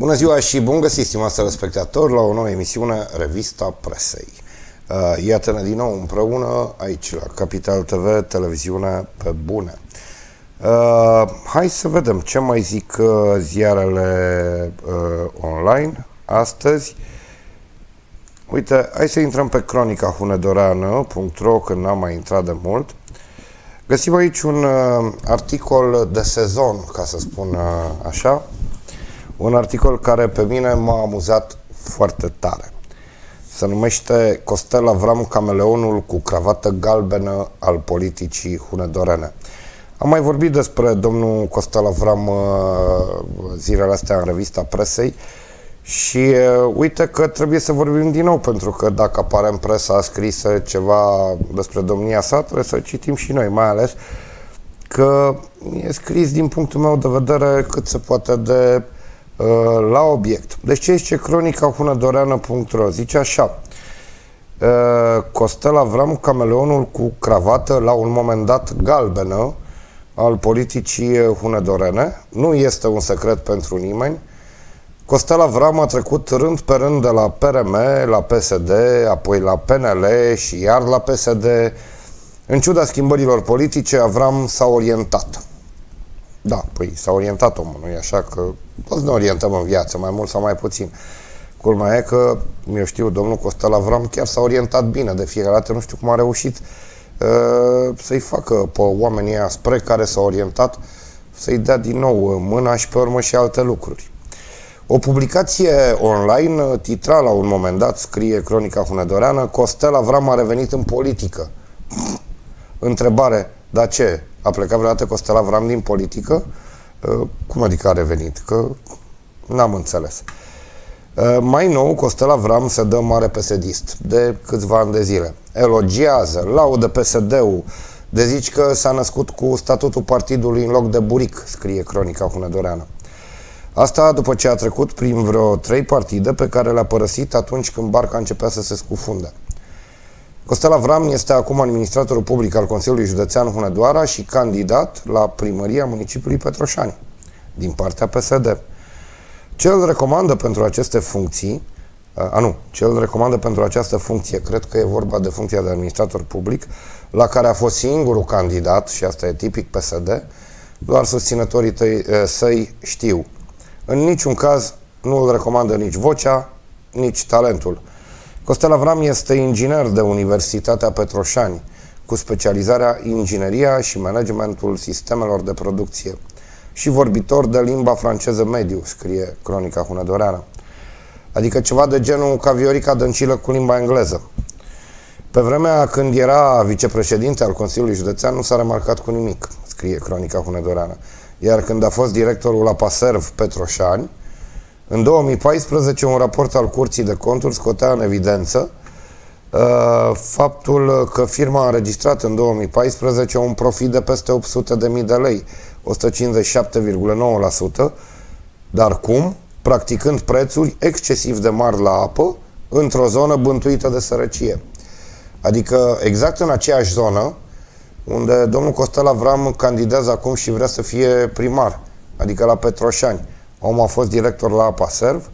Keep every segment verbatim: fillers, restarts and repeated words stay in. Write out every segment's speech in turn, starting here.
Bună ziua și bun găsit, stimați telespectatori, la o nouă emisiune Revista Presei. Iată-ne din nou împreună aici la Capital T V, televiziune pe bune. Hai să vedem ce mai zic ziarele online astăzi. Uite, hai să intrăm pe cronica hunedoreană punct ro, că n-am mai intrat de mult. Găsim aici un uh, articol de sezon, ca să spun uh, așa. Un articol care pe mine m-a amuzat foarte tare. Se numește Costel Avram, cameleonul cu cravată galbenă al politicii hunedorene. Am mai vorbit despre domnul Costel Avram uh, zilele astea în revista Presei și uh, uite că trebuie să vorbim din nou, pentru că dacă apare în presa scrisă ceva despre domnia sa, trebuie să citim și noi, mai ales că e scris din punctul meu de vedere cât se poate de uh, la obiect. Deci ce zice cronica hunedoreană punct ro? Zice așa: uh, Costel Avram, cameleonul cu cravată la un moment dat galbenă al politicii hunedorene. Nu este un secret pentru nimeni. Costel Avram a trecut rând pe rând de la P R M la P S D, apoi la P N L și iar la P S D. În ciuda schimbărilor politice, Avram s-a orientat. Da, păi s-a orientat omul, nu-i așa? Că toți ne orientăm în viață, mai mult sau mai puțin. Culmea e că, eu știu, domnul Costel Avram chiar s-a orientat bine de fiecare dată, nu știu cum a reușit uh, să-i facă pe oamenii ăia spre care s-a orientat, să-i dea din nou mâna și pe urmă și alte lucruri. O publicație online titra la un moment dat, scrie cronica hunedoreană, Costel Avram a revenit în politică. Întrebare, dar ce? A plecat vreodată Costel Avram din politică? Cum adică a revenit? Că n-am înțeles. Mai nou, Costel Avram se dă mare P S D-ist de câțiva ani de zile. Elogiază, laudă P S D-ul, de zici că s-a născut cu statutul partidului în loc de buric, scrie cronica hunedoreană. Asta după ce a trecut prin vreo trei partide pe care le-a părăsit atunci când barca începea să se scufunde. Costel Avram este acum administratorul public al Consiliului Județean Hunedoara și candidat la primăria municipiului Petroșani, din partea P S D. Ce îl recomandă pentru aceste funcții, a nu, ce îl recomandă pentru această funcție, cred că e vorba de funcția de administrator public, la care a fost singurul candidat, și asta e tipic P S D, doar susținătorii tăi, săi știu. În niciun caz nu îl recomandă nici vocea, nici talentul. Costel Avram este inginer de Universitatea Petroșani, cu specializarea ingineria și managementul sistemelor de producție și vorbitor de limba franceză mediu, scrie cronica hunedoreană. Adică ceva de genul ca Viorica Dăncilă cu limba engleză. Pe vremea când era vicepreședinte al Consiliului Județean nu s-a remarcat cu nimic, scrie cronica hunedoreană. Iar când a fost directorul la Paserv Petroșani, în două mii paisprezece un raport al Curții de Conturi scotea în evidență uh, faptul că firma a înregistrat în două mii paisprezece un profit de peste opt sute de mii de lei, o sută cincizeci și șapte virgulă nouă la sută, dar cum? Practicând prețuri excesiv de mari la apă într-o zonă bântuită de sărăcie. Adică exact în aceeași zonă unde domnul Costel Avram candidează acum și vrea să fie primar, adică la Petroșani. Omul a fost director la Paserv.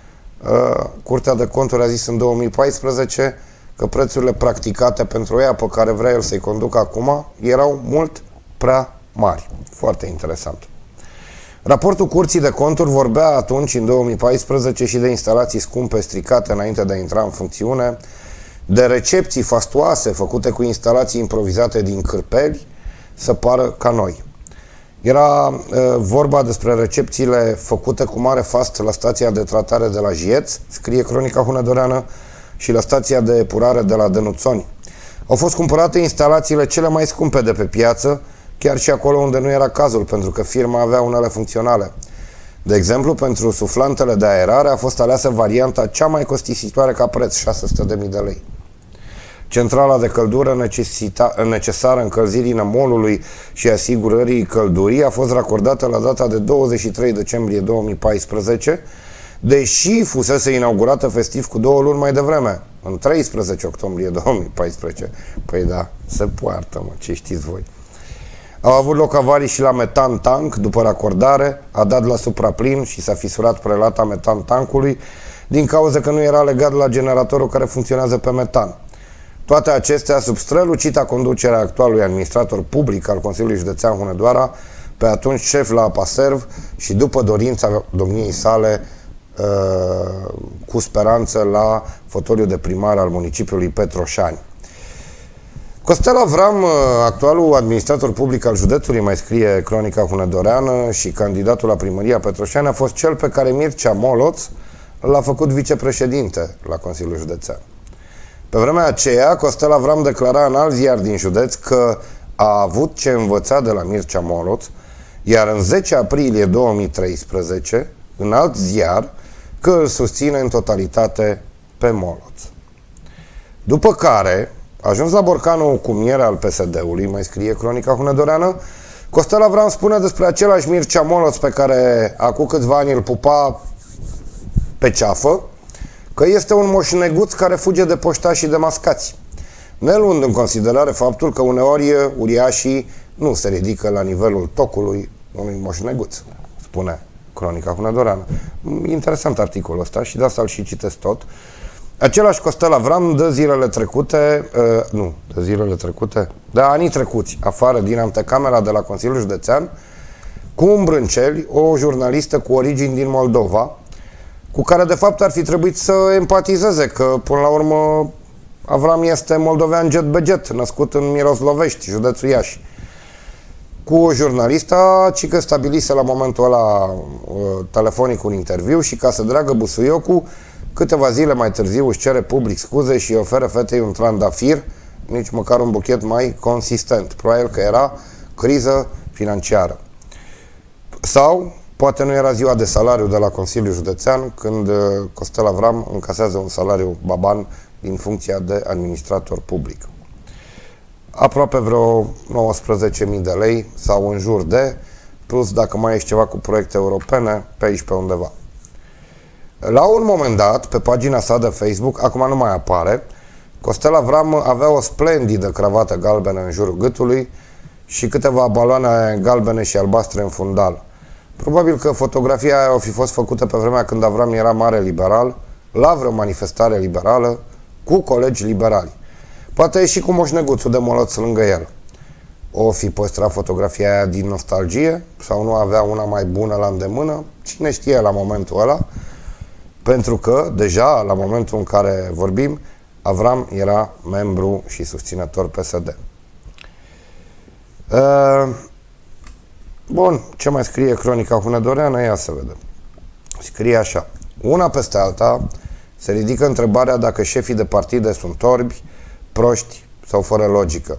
Curtea de Conturi a zis în două mii paisprezece că prețurile practicate pentru ea pe care vrea el să-i conducă acum erau mult prea mari. Foarte interesant. Raportul Curții de Conturi vorbea atunci, în două mii paisprezece, și de instalații scumpe stricate înainte de a intra în funcțiune, de recepții fastoase făcute cu instalații improvizate din cârpeli, să pară ca noi. Era uh, vorba despre recepțiile făcute cu mare fast la stația de tratare de la Jieț, scrie cronica hunedoreană, și la stația de epurare de la Dănuțoni. Au fost cumpărate instalațiile cele mai scumpe de pe piață, chiar și acolo unde nu era cazul, pentru că firma avea unele funcționale. De exemplu, pentru suflantele de aerare a fost aleasă varianta cea mai costisitoare ca preț, șase sute de mii de lei. Centrala de căldură necesita, necesară încălzirii nămolului și asigurării căldurii a fost racordată la data de douăzeci și trei decembrie două mii paisprezece, deși fusese inaugurată festiv cu două luni mai devreme, în treisprezece octombrie două mii paisprezece. Păi da, se poartă, mă, ce știți voi. Au avut loc avarii și la metan tank după racordare, a dat la supraplin și s-a fisurat prelata metan tankului din cauza că nu era legat la generatorul care funcționează pe metan. Toate acestea sub strălucita conducerea actualului administrator public al Consiliului Județean Hunedoara, pe atunci șef la Apaserv și după dorința domniei sale cu speranță la fotoliul de primar al municipiului Petroșani. Costel Avram, actualul administrator public al județului, mai scrie Cronica Hunedoreană, și candidatul la primăria Petroșani, a fost cel pe care Mircea Moloț l-a făcut vicepreședinte la Consiliul Județean. Pe vremea aceea, Costel Avram declara în alt ziar din județ că a avut ce învăța de la Mircea Moloț, iar în zece aprilie două mii treisprezece, în alt ziar, că îl susține în totalitate pe Moloț. După care, ajuns la borcanul cumier al P S D-ului, mai scrie Cronica Hunedoreană, Costel Avram spune despre același Mircea Moloț pe care acum câțiva ani îl pupa pe ceafă, că este un moșneguț care fuge de poștași și de mascați, ne luând în considerare faptul că uneori uriașii nu se ridică la nivelul tocului unui moșneguț, spune Cronica Hunedoreană. Interesant articolul ăsta și de asta îl și citesc tot. Același Costel Avram dă zilele trecute, uh, nu, dă zilele trecute, de anii trecuți, afară din antecamera de la Consiliul Județean, cu îmbrânceli, o jurnalistă cu origini din Moldova, cu care de fapt ar fi trebuit să empatizeze, că până la urmă Avram este moldovean jet-beget, născut în Miroslovești, județul Iași. Cu o jurnalistă, ci că stabilise la momentul ăla uh, telefonic un interviu și ca să dragă busuiocul, câteva zile mai târziu își cere public scuze și oferă fetei un trandafir, nici măcar un buchet mai consistent. Probabil că era criză financiară. Sau poate nu era ziua de salariu de la Consiliul Județean, când uh, Costel Avram încasează un salariu baban din funcția de administrator public. Aproape vreo nouăsprezece mii de lei sau în jur de, plus dacă mai ești ceva cu proiecte europene, pe aici pe undeva. La un moment dat, pe pagina sa de Facebook, acum nu mai apare, Costel Avram avea o splendidă cravată galbenă în jurul gâtului și câteva baloane galbene și albastre în fundal. Probabil că fotografia aia o fi fost făcută pe vremea când Avram era mare liberal, la vreo manifestare liberală, cu colegi liberali. Poate și cu moșneguțul de Moloț lângă el. O fi păstrat fotografia aia din nostalgie sau nu avea una mai bună la îndemână? Cine știe la momentul ăla? Pentru că, deja, la momentul în care vorbim, Avram era membru și susținător P S D. Uh, bun, ce mai scrie Cronica Hunedoreană? Ia să vedem. Scrie așa. Una peste alta se ridică întrebarea dacă șefii de partide sunt orbi, proști sau fără logică.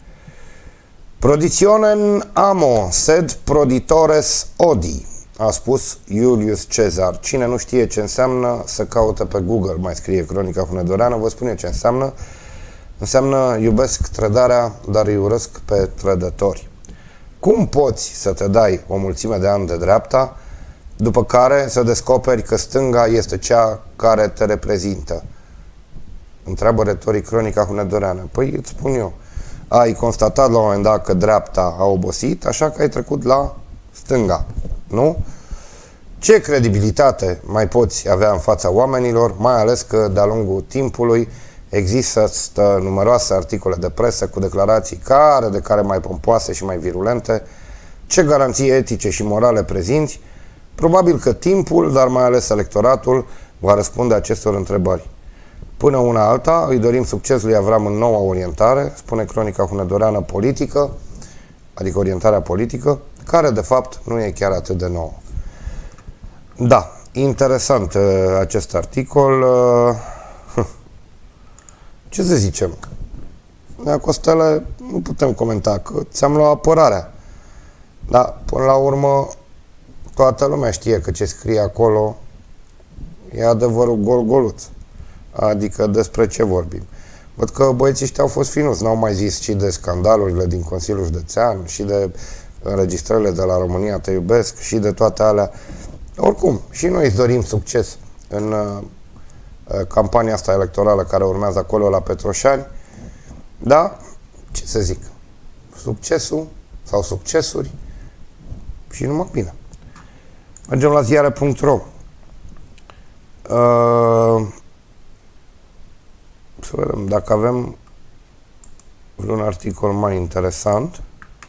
Proditionem amo, sed proditores odi, a spus Iulius Cezar. Cine nu știe ce înseamnă, să caute pe Google, mai scrie Cronica Hunedoreană. Vă spune ce înseamnă. Înseamnă iubesc trădarea, dar îi urăsc pe trădători. Cum poți să te dai o mulțime de ani de dreapta, după care să descoperi că stânga este cea care te reprezintă? Întreabă retoric Cronica Hunedoreană. Păi îți spun eu, ai constatat la un moment dat că dreapta a obosit, așa că ai trecut la stânga, nu? Ce credibilitate mai poți avea în fața oamenilor, mai ales că de-a lungul timpului există numeroase articole de presă cu declarații care de care mai pompoase și mai virulente? Ce garanții etice și morale prezinți? Probabil că timpul, dar mai ales electoratul, va răspunde acestor întrebări. Până una alta, îi dorim succes lui Avram în noua orientare, spune Cronica Hunedoreană, politică, adică orientarea politică, care de fapt nu e chiar atât de nouă. Da, interesant uh, acest articol. Uh, ce să zicem? Nea Costele, nu putem comenta, că ți-am luat apărarea. Dar, până la urmă, toată lumea știe că ce scrie acolo e adevărul gol-goluț. Adică despre ce vorbim. Văd că băieții ăștia au fost finuți, n-au mai zis și de scandalurile din Consiliul Județean, și de înregistrările de la România Te Iubesc, și de toate alea. Oricum, și noi îți dorim succes în uh, campania asta electorală care urmează acolo la Petroșani. Da? Ce să zic? Succesul sau succesuri și numai bine. Mergem la ziare punct ro. Uh, să vedem dacă avem vreun articol mai interesant.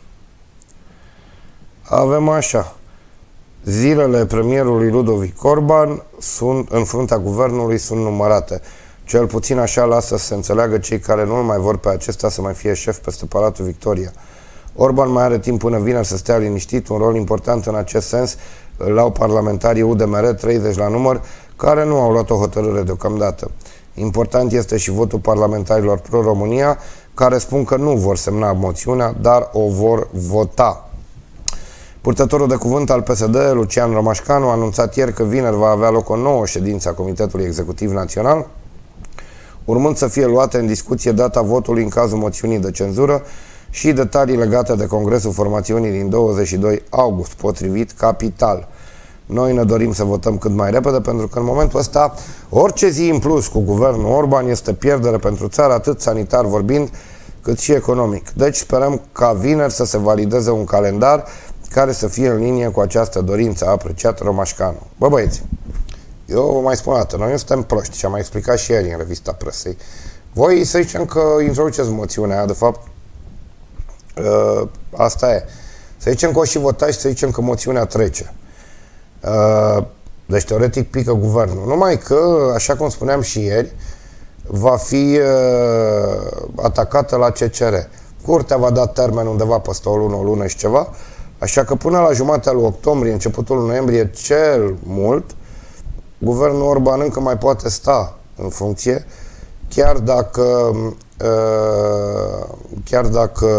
Avem așa. Zilele premierului Ludovic Orban sunt, în fruntea guvernului sunt numărate. Cel puțin așa lasă să se înțeleagă cei care nu mai vor pe acesta să mai fie șef peste Palatul Victoria. Orban mai are timp până vineri să stea liniștit. Un rol important în acest sens îl au parlamentarii U D M R, treizeci la număr, care nu au luat o hotărâre deocamdată. Important este și votul parlamentarilor pro-România, care spun că nu vor semna moțiunea, dar o vor vota. Purtătorul de cuvânt al P S D, Lucian Romașcanu, a anunțat ieri că vineri va avea loc o nouă ședință a Comitetului Executiv Național, urmând să fie luate în discuție data votului în cazul moțiunii de cenzură și detalii legate de Congresul Formațiunii din douăzeci și doi august, potrivit Capital. Noi ne dorim să votăm cât mai repede, pentru că în momentul ăsta orice zi în plus cu guvernul Orban este pierdere pentru țară, atât sanitar vorbind, cât și economic. Deci sperăm ca vineri să se valideze un calendar care să fie în linie cu această dorință, a apreciat Romașcanu. Bă, băieți, eu vă mai spun o dată, noi nu suntem proști și am mai explicat și ieri în revista Presei. Voi să zicem că introduceți moțiunea, de fapt, uh, asta e. Să zicem că o și votați și să zicem că moțiunea trece. Uh, deci, teoretic, pică guvernul. Numai că, așa cum spuneam și ieri, va fi uh, atacată la C C R. Curtea va da termen undeva peste o lună, o lună și ceva, așa că până la jumatea lui octombrie, începutul noiembrie, cel mult, guvernul Orban încă mai poate sta în funcție, chiar dacă uh, chiar dacă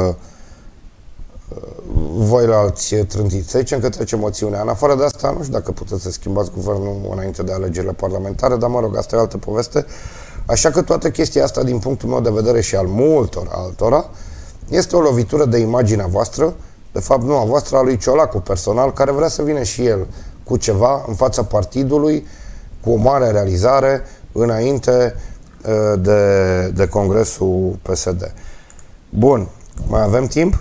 voi la alți trântiți. Să zicem că trece moțiunea. În afară de asta, nu știu dacă puteți să schimbați guvernul înainte de alegerile parlamentare, dar mă rog, asta e altă poveste. Așa că toată chestia asta, din punctul meu de vedere și al multor altora, este o lovitură de imaginea voastră, de fapt nu a voastră, a lui Ciolacu personal, care vrea să vină și el cu ceva în fața partidului, cu o mare realizare înainte de, de Congresul P S D. Bun, mai avem timp?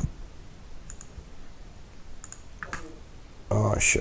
Așa.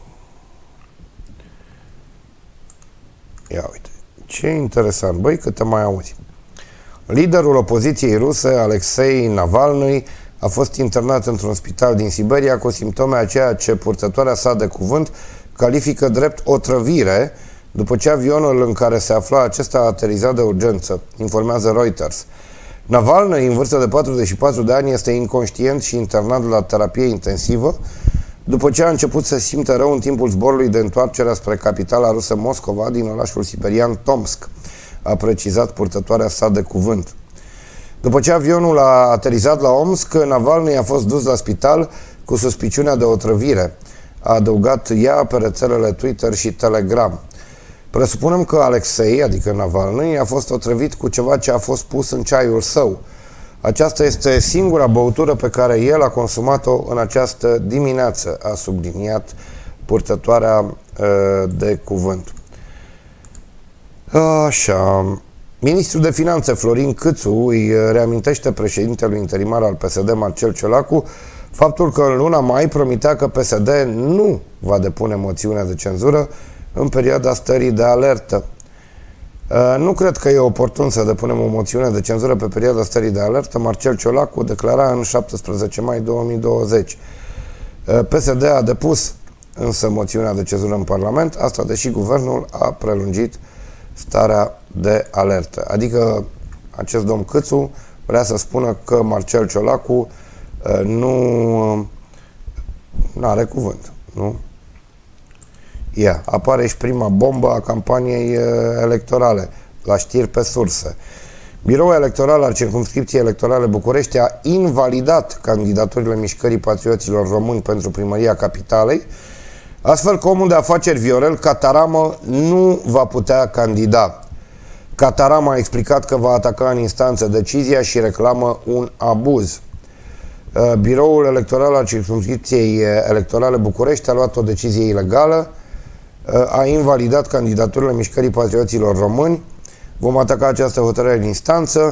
Ia uite. Ce interesant. Băi, cât te mai auzi. Liderul opoziției ruse, Alexei Navalny, a fost internat într-un spital din Siberia cu simptome a ceea ce purtătoarea sa de cuvânt califică drept otrăvire, după ce avionul în care se afla acesta a aterizat de urgență, informează Reuters. Navalny, în vârstă de patruzeci și patru de ani, este inconștient și internat la terapie intensivă, după ce a început să simtă rău în timpul zborului de întoarcere spre capitala rusă Moscova din orașul siberian Tomsk, a precizat purtătoarea sa de cuvânt. După ce avionul a aterizat la Omsk, Navalny a fost dus la spital cu suspiciunea de otrăvire, a adăugat ea pe rețelele Twitter și Telegram. Presupunem că Alexei, adică Navalny, a fost otrăvit cu ceva ce a fost pus în ceaiul său. Aceasta este singura băutură pe care el a consumat-o în această dimineață, a subliniat purtătoarea uh, de cuvânt. Așa. Ministrul de Finanțe, Florin Câțu, îi reamintește președintelui interimar al P S D, Marcel Ciolacu, faptul că în luna mai promitea că P S D nu va depune moțiunea de cenzură în perioada stării de alertă. Nu cred că e oportun să depunem o moțiune de cenzură pe perioada stării de alertă, Marcel Ciolacu declara în șaptesprezece mai două mii douăzeci. P S D a depus însă moțiunea de cenzură în Parlament, asta deși guvernul a prelungit starea de alertă. Adică acest domn Câțu vrea să spună că Marcel Ciolacu nu are cuvânt, nu? Ia, apare și prima bombă a campaniei electorale, la știri pe surse. Biroul electoral al Circumscripției Electorale București a invalidat candidaturile Mișcării Patrioților Români pentru primăria Capitalei, astfel că omul de afaceri Viorel Cataramă nu va putea candida. Cataramă a explicat că va ataca în instanță decizia și reclamă un abuz. Biroul electoral al Circumscripției Electorale București a luat o decizie ilegală, a invalidat candidaturile Mișcării Patrioților Români. Vom ataca această hotărâre în instanță.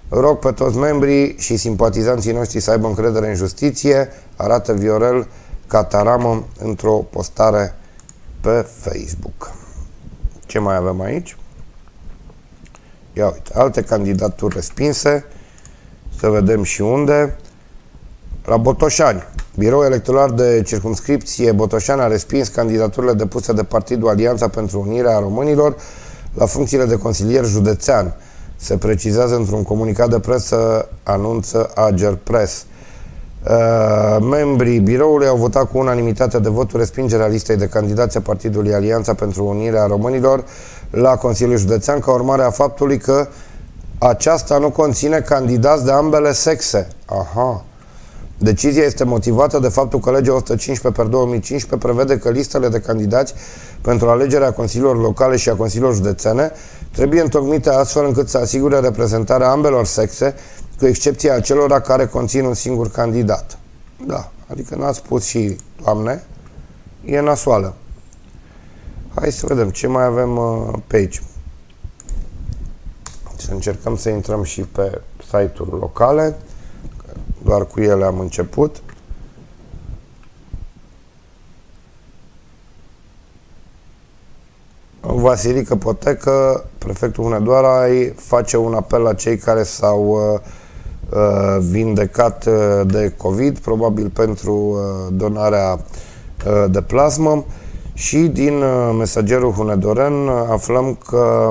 Rog pe toți membrii și simpatizanții noștri să aibă încredere în justiție, arată Viorel Cataramă într-o postare pe Facebook. Ce mai avem aici? Ia uite, alte candidaturi respinse. Să vedem și unde. La Botoșani. Biroul electoral de circumscripție Botoșani a respins candidaturile depuse de Partidul Alianța pentru Unirea Românilor la funcțiile de consilier județean. Se precizează într-un comunicat de presă, anunță Ager Press. Uh, membrii biroului au votat cu unanimitate de voturi respingerea listei de candidați a Partidului Alianța pentru Unirea Românilor la Consiliul Județean, ca urmare a faptului că aceasta nu conține candidați de ambele sexe. Aha. Decizia este motivată de faptul că legea o sută cincisprezece pe două mii cincisprezece prevede că listele de candidați pentru alegerea consiliilor locale și a consiliilor județene trebuie întocmite astfel încât să asigure reprezentarea ambelor sexe, cu excepția acelora care conțin un singur candidat. Da, adică n-ați spus și doamne, e nasoală. Hai să vedem ce mai avem uh, pe aici. Să încercăm să intrăm și pe site-uri locale. Doar cu ele am început. Vasilică Potecă, prefectul Hunedoara, face un apel la cei care s-au uh, uh, vindecat uh, de COVID, probabil pentru uh, donarea uh, de plasmă. Și din uh, mesagerul hunedoren uh, aflăm că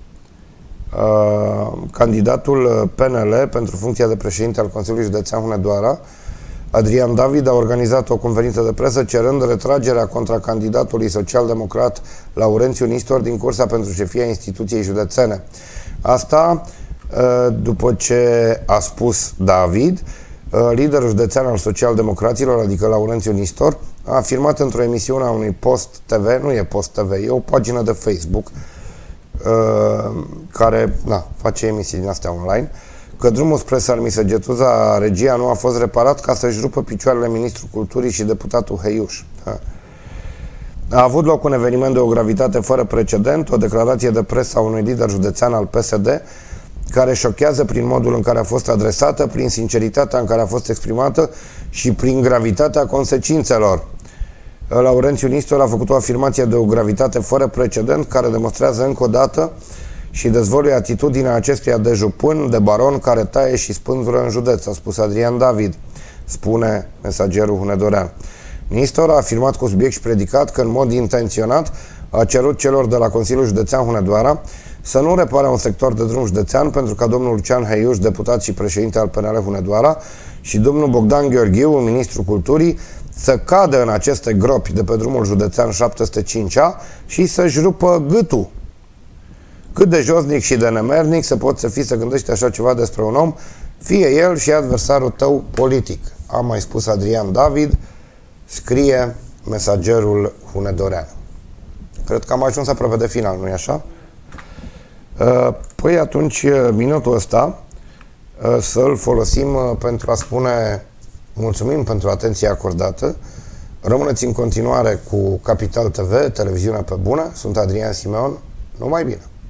uh, candidatul P N L pentru funcția de președinte al Consiliului Județean Hunedoara, Adrian David, a organizat o conferință de presă cerând retragerea contra candidatului social-democrat Laurențiu Nistor din cursa pentru șefia instituției județene. Asta după ce a spus David, liderul județean al social-democraților, adică Laurențiu Nistor, a afirmat într-o emisiune a unui Post T V, nu e Post T V, e o pagină de Facebook care na, face emisii din astea online, că drumul spre Sarmisegetuza Regia nu a fost reparat ca să-și rupă picioarele ministrul culturii și deputatul Heiuș. A avut loc un eveniment de o gravitate fără precedent, o declarație de presă a unui lider județean al P S D, care șochează prin modul în care a fost adresată, prin sinceritatea în care a fost exprimată și prin gravitatea consecințelor. Laurențiu Nistor a făcut o afirmație de o gravitate fără precedent, care demonstrează încă o dată și dezvăluie atitudinea acestuia de jupân, de baron care taie și spânzură în județ, a spus Adrian David, spune mesagerul hunedorean. Nistor a afirmat cu subiect și predicat că în mod intenționat a cerut celor de la Consiliul Județean Hunedoara să nu repare un sector de drum județean pentru ca domnul Lucian Heiuș, deputat și președinte al P N L Hunedoara, și domnul Bogdan Gheorghiu, ministrul culturii, să cadă în aceste gropi de pe drumul județean șapte sute cinci A și să-și rupă gâtul. Cât de josnic și de nemernic să poți să fii să gândești așa ceva despre un om, fie el și adversarul tău politic. A mai spus Adrian David, scrie mesagerul hunedorean. Cred că am ajuns aproape de final, nu-i așa? Păi atunci minutul ăsta să-l folosim pentru a spune mulțumim pentru atenția acordată. Rămâneți în continuare cu Capital T V, televiziunea pe bună. Sunt Adrian Simeon. Numai bine!